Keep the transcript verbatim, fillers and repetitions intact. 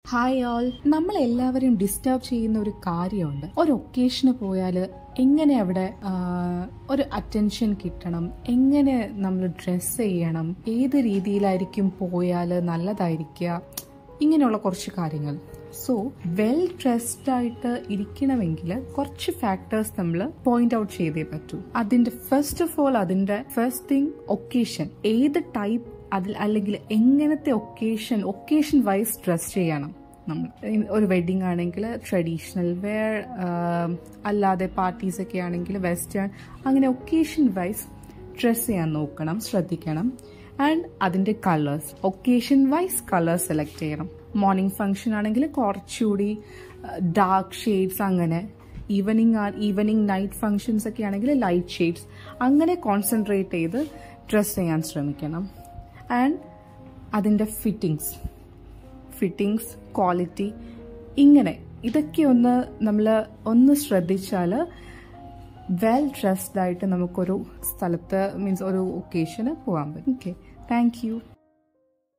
Hi all. നമ്മളെല്ലാവരും disturb ചെയ്യുന്ന ഒരു കാര്യമുണ്ട്. ഒരു ഒക്കേഷന് പോയാൽ എങ്ങനെ അവിടെ ഒരു അറ്റൻഷൻ കിട്ടണം, എങ്ങനെ നമ്മൾ ഡ്രസ്സ് ചെയ്യണം, ഏത് രീതിയിലായിരിക്കും പോയാൽ നല്ലതായിരിക്കുക, ഇങ്ങനെയുള്ള കുറച്ച് കാര്യങ്ങൾ. സോ വെൽ ഡ്രസ്ഡ് ആയിട്ട് ഇരിക്കണമെങ്കിൽ കുറച്ച് ഫാക്ടേഴ്സ് നമ്മൾ പോയിന്റ് ഔട്ട് ചെയ്തേ പറ്റൂ. അതിന്റെ ഫസ്റ്റ് ഓഫ് ഓൾ അതിന്റെ ഫസ്റ്റ് തിങ് ഒക്കേഷൻ. ഏത് ടൈപ്പ് അതിൽ അല്ലെങ്കിൽ എങ്ങനത്തെ ഒക്കേഷൻ ഒക്കേഷൻ വൈസ് ഡ്രസ് ചെയ്യണം. നമ്മൾ ഒരു വെഡിങ് ആണെങ്കിൽ ട്രഡീഷണൽ വെയർ, അല്ലാതെ പാർട്ടീസ് ഒക്കെ ആണെങ്കിൽ വെസ്റ്റേൺ, അങ്ങനെ ഒക്കേഷൻ വൈസ് ഡ്രസ് ചെയ്യാൻ നോക്കണം, ശ്രദ്ധിക്കണം. ആൻഡ് അതിന്റെ colours, occasion wise colours select ചെയ്യണം. മോർണിംഗ് ഫംഗ്ഷൻ ആണെങ്കിൽ കുറച്ചുകൂടി ഡാർക്ക് ഷെയ്ഡ്സ്, അങ്ങനെ ഈവനിങ് ഈവനിങ് നൈറ്റ് ഫംഗ്ഷൻസ് ഒക്കെ ആണെങ്കിൽ ലൈറ്റ് ഷെയ്ഡ്സ്, അങ്ങനെ കോൺസെൻട്രേറ്റ് ചെയ്ത് ഡ്രസ് ചെയ്യാൻ ശ്രമിക്കണം. ആൻഡ് അതിൻ്റെ ഫിറ്റിങ്സ് ഫിറ്റിങ്സ് ക്വാളിറ്റി, ഇങ്ങനെ ഇതൊക്കെ ഒന്ന് നമ്മൾ ഒന്ന് ശ്രദ്ധിച്ചാൽ വെൽ ഡ്രസ്ഡ് ആയിട്ട് നമുക്കൊരു സ്ഥലത്ത് മീൻസ് ഒരു ഒക്കേഷന് പോകാൻ പറ്റും. Okay, thank U.